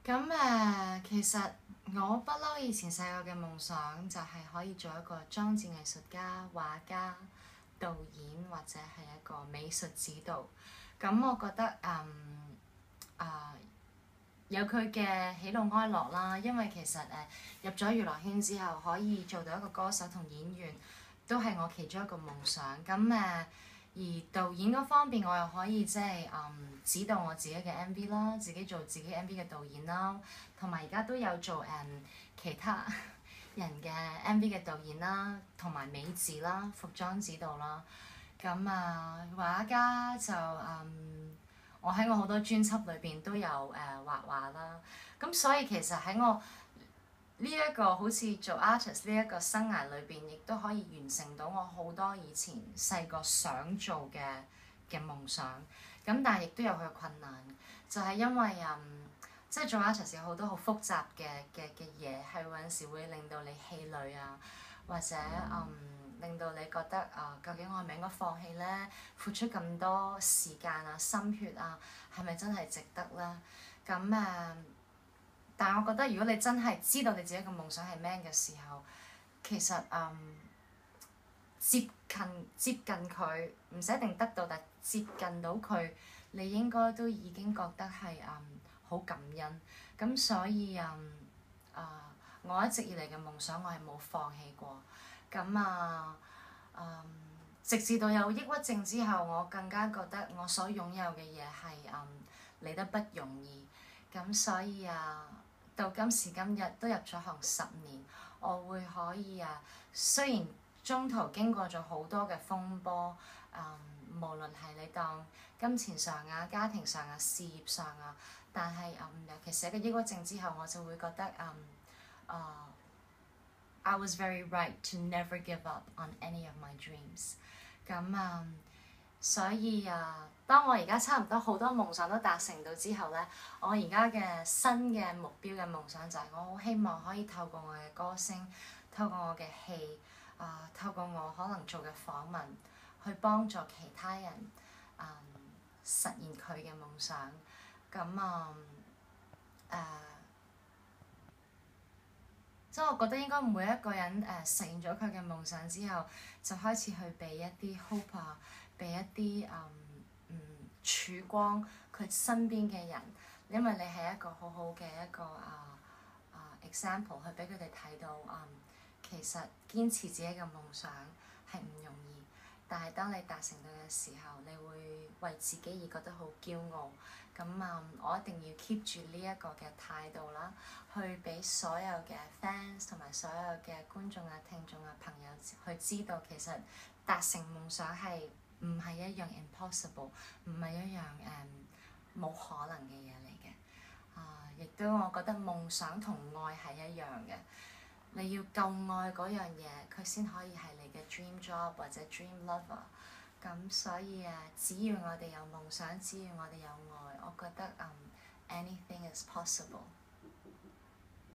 其實我不嬲以前細個嘅夢想就係可以做一個裝置藝術家、畫家、導演或者係一個美術指導。咁我覺得有佢嘅喜怒哀樂啦，因為其實入咗娛樂圈之後，可以做到一個歌手同演員，都係我其中一個夢想。而導演嗰方面，我又可以即係指導我自己嘅 MV 啦，自己做自己 MV 嘅導演啦，同埋而家都有做其他人嘅 MV 嘅導演啦，同埋美指啦、服裝指導啦。畫家就我喺我好多專輯裏邊都有畫畫啦。咁所以其實喺我呢一個好似做 artist 呢一個生涯裏邊，亦都可以完成到我好多以前細個想做嘅夢想。咁但係亦都有佢嘅困難，就係因為即係做 artist 有好多好複雜嘅嘢，係有陣時會令到你氣餒啊，或者令到你覺得究竟我係咪應該放棄咧？付出咁多時間啊、心血啊，係咪真係值得咧？但係我覺得，如果你真係知道你自己嘅夢想係咩嘅時候，其實接近佢，唔使一定得到，但係接近到佢，你應該都已經覺得係好感恩。咁所以我一直以嚟嘅夢想，我係冇放棄過。直至到有抑鬱症之後，我更加覺得我所擁有嘅嘢係嚟得不容易。咁所以到今時今日都入咗行10年，我會可以雖然中途經過咗好多嘅風波，無論係你當金錢上啊、家庭上啊、事業上啊，但係尤其是喺個抑鬱症之後，我就會覺得I was very right to never give up on any of my dreams。所以當我而家差唔多好多夢想都達成到之後咧，我而家嘅新嘅目標嘅夢想就係我好希望可以透過我嘅歌聲，透過我嘅戲，透過我可能做嘅訪問，去幫助其他人實現佢嘅夢想。即係我覺得應該每一個人實現咗佢嘅夢想之後，就開始去俾一啲 hope 啊，俾一啲曙光佢身邊嘅人，因為你係一個好好嘅一個example 去俾佢哋睇到其實堅持自己嘅夢想係唔容易，但係當你達成到嘅時候，你會為自己而覺得好驕傲。我一定要 keep 住呢一個嘅態度啦，去俾所有嘅 fans 同埋所有嘅觀眾啊、聽眾啊、朋友去知道，其實達成夢想係唔係一樣 impossible， 唔係一樣冇可能嘅嘢嚟嘅。亦都我覺得夢想同愛係一樣嘅，你要夠愛嗰樣嘢，佢先可以係你嘅 dream job 或者 dream lover。所以只要我哋有夢想，只要我哋有愛，我覺得anything is possible。